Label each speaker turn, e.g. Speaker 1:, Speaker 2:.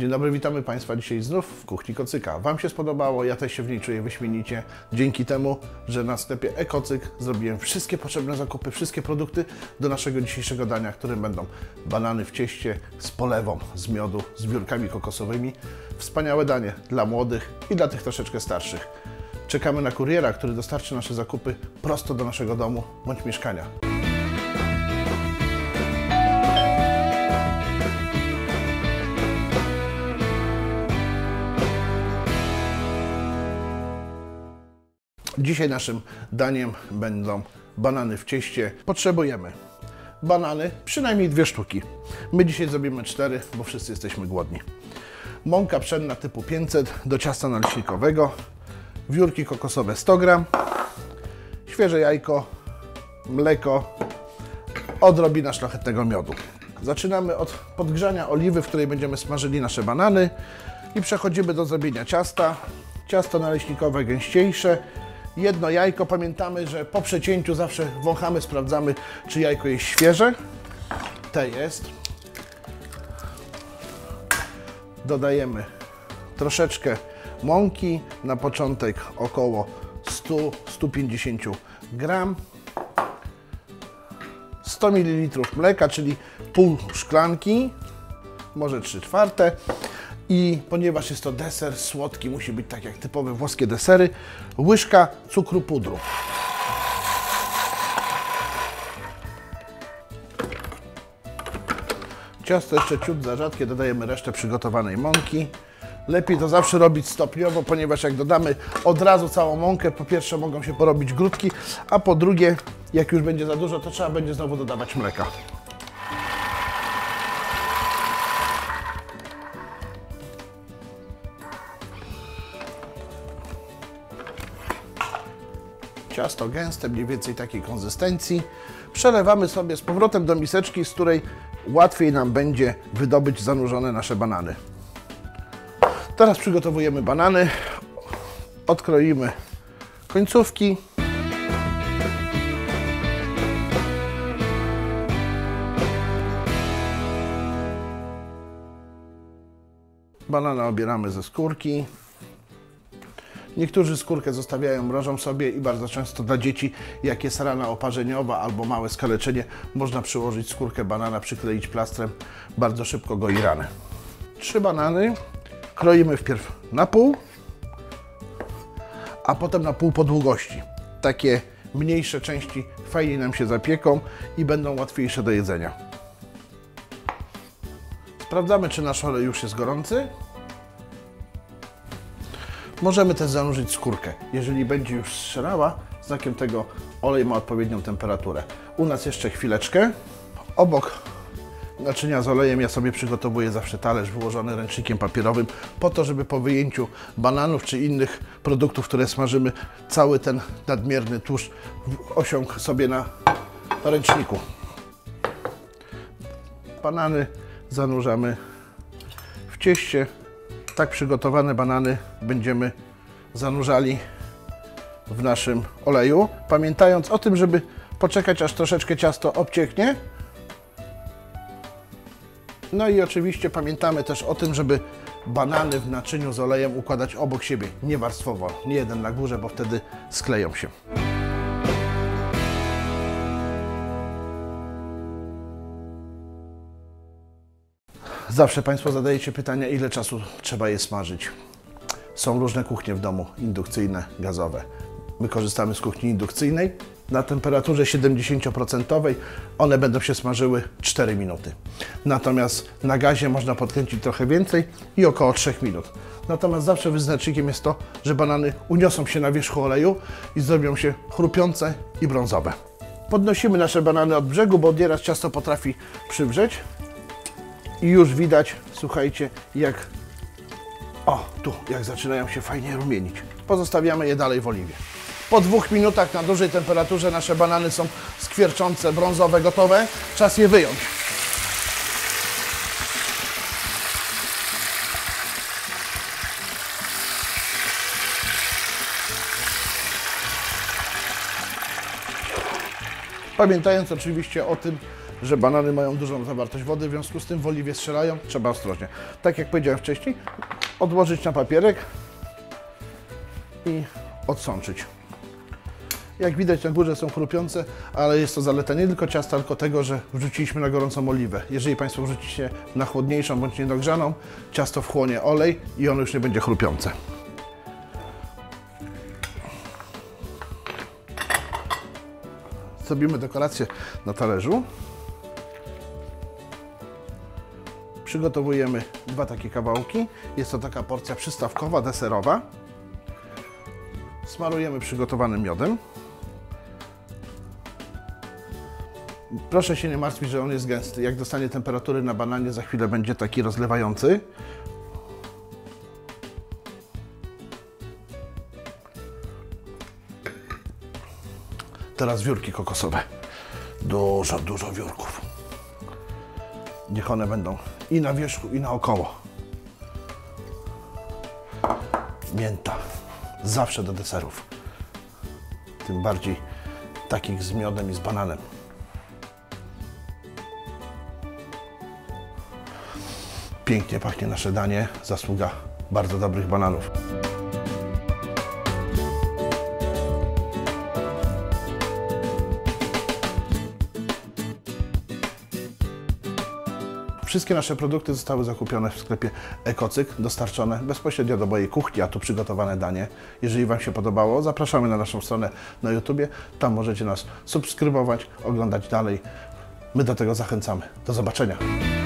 Speaker 1: Dzień dobry, witamy Państwa dzisiaj znów w kuchni Kocyka. Wam się spodobało, ja też się w niej czuję wyśmienicie. Dzięki temu, że na sklepie e-Kocyk zrobiłem wszystkie potrzebne zakupy, wszystkie produkty do naszego dzisiejszego dania, którym będą banany w cieście z polewą, z miodu, z wiórkami kokosowymi. Wspaniałe danie dla młodych i dla tych troszeczkę starszych. Czekamy na kuriera, który dostarczy nasze zakupy prosto do naszego domu bądź mieszkania. Dzisiaj naszym daniem będą banany w cieście. Potrzebujemy banany, przynajmniej 2 sztuki. My dzisiaj zrobimy 4, bo wszyscy jesteśmy głodni. Mąka pszenna typu 500 do ciasta naleśnikowego, wiórki kokosowe 100 g, świeże jajko, mleko, odrobina szlachetnego miodu. Zaczynamy od podgrzania oliwy, w której będziemy smażyli nasze banany i przechodzimy do zrobienia ciasta. Ciasto naleśnikowe gęściejsze. Jedno jajko, pamiętamy, że po przecięciu zawsze wąchamy, sprawdzamy, czy jajko jest świeże. Te jest. Dodajemy troszeczkę mąki, na początek około 100-150 g. 100 ml mleka, czyli pół szklanki, może 3/4. I ponieważ jest to deser słodki, musi być tak jak typowe włoskie desery, łyżka cukru pudru. Ciasto jeszcze ciut za rzadkie, dodajemy resztę przygotowanej mąki. Lepiej to zawsze robić stopniowo, ponieważ jak dodamy od razu całą mąkę, po pierwsze mogą się porobić grudki, a po drugie, jak już będzie za dużo, to trzeba będzie znowu dodawać mleka. Ciasto gęste, mniej więcej takiej konsystencji. Przelewamy sobie z powrotem do miseczki, z której łatwiej nam będzie wydobyć zanurzone nasze banany. Teraz przygotowujemy banany. Odkroimy końcówki. Banana obieramy ze skórki. Niektórzy skórkę zostawiają, mrożą sobie i bardzo często dla dzieci, jak jest rana oparzeniowa albo małe skaleczenie, można przyłożyć skórkę banana, przykleić plastrem, bardzo szybko goi ranę. 3 banany kroimy wpierw na pół, a potem na pół po długości. Takie mniejsze części fajnie nam się zapieką i będą łatwiejsze do jedzenia. Sprawdzamy, czy nasz olej już jest gorący. Możemy też zanurzyć skórkę. Jeżeli będzie już strzelała, znakiem tego olej ma odpowiednią temperaturę. U nas jeszcze chwileczkę. Obok naczynia z olejem ja sobie przygotowuję zawsze talerz wyłożony ręcznikiem papierowym po to, żeby po wyjęciu bananów czy innych produktów, które smażymy, cały ten nadmierny tłuszcz osiągł sobie na ręczniku. Banany zanurzamy w cieście. Tak przygotowane banany będziemy zanurzali w naszym oleju, pamiętając o tym, żeby poczekać, aż troszeczkę ciasto obcieknie. No i oczywiście pamiętamy też o tym, żeby banany w naczyniu z olejem układać obok siebie, nie warstwowo, nie jeden na górze, bo wtedy skleją się. Zawsze Państwo zadajecie pytania, ile czasu trzeba je smażyć. Są różne kuchnie w domu, indukcyjne, gazowe. My korzystamy z kuchni indukcyjnej. Na temperaturze 70% one będą się smażyły 4 minuty. Natomiast na gazie można podkręcić trochę więcej i około 3 minut. Natomiast zawsze wyznacznikiem jest to, że banany uniosą się na wierzchu oleju i zrobią się chrupiące i brązowe. Podnosimy nasze banany od brzegu, bo nieraz ciasto potrafi przywrzeć. I już widać, słuchajcie, jak zaczynają się fajnie rumienić. Pozostawiamy je dalej w oliwie. Po 2 minutach na dużej temperaturze nasze banany są skwierczące, brązowe, gotowe. Czas je wyjąć. Pamiętając oczywiście o tym, że banany mają dużą zawartość wody, w związku z tym w oliwie strzelają, trzeba ostrożnie. Tak jak powiedziałem wcześniej, odłożyć na papierek i odsączyć. Jak widać, na górze są chrupiące, ale jest to zaleta nie tylko ciasta, tylko tego, że wrzuciliśmy na gorącą oliwę. Jeżeli Państwo wrzucicie na chłodniejszą bądź niedogrzaną, ciasto wchłonie olej i ono już nie będzie chrupiące. Zrobimy dekorację na talerzu. Przygotowujemy 2 takie kawałki. Jest to taka porcja przystawkowa, deserowa. Smarujemy przygotowanym miodem. Proszę się nie martwić, że on jest gęsty. Jak dostanie temperatury na bananie, za chwilę będzie taki rozlewający. Teraz wiórki kokosowe. Dużo wiórków. Niech one będą i na wierzchu, i naokoło. Mięta. Zawsze do deserów. Tym bardziej takich z miodem i z bananem. Pięknie pachnie nasze danie. Zasługa bardzo dobrych bananów. Wszystkie nasze produkty zostały zakupione w sklepie Ekocyk, dostarczone bezpośrednio do mojej kuchni, a tu przygotowane danie. Jeżeli Wam się podobało, zapraszamy na naszą stronę na YouTubie. Tam możecie nas subskrybować, oglądać dalej. My do tego zachęcamy. Do zobaczenia.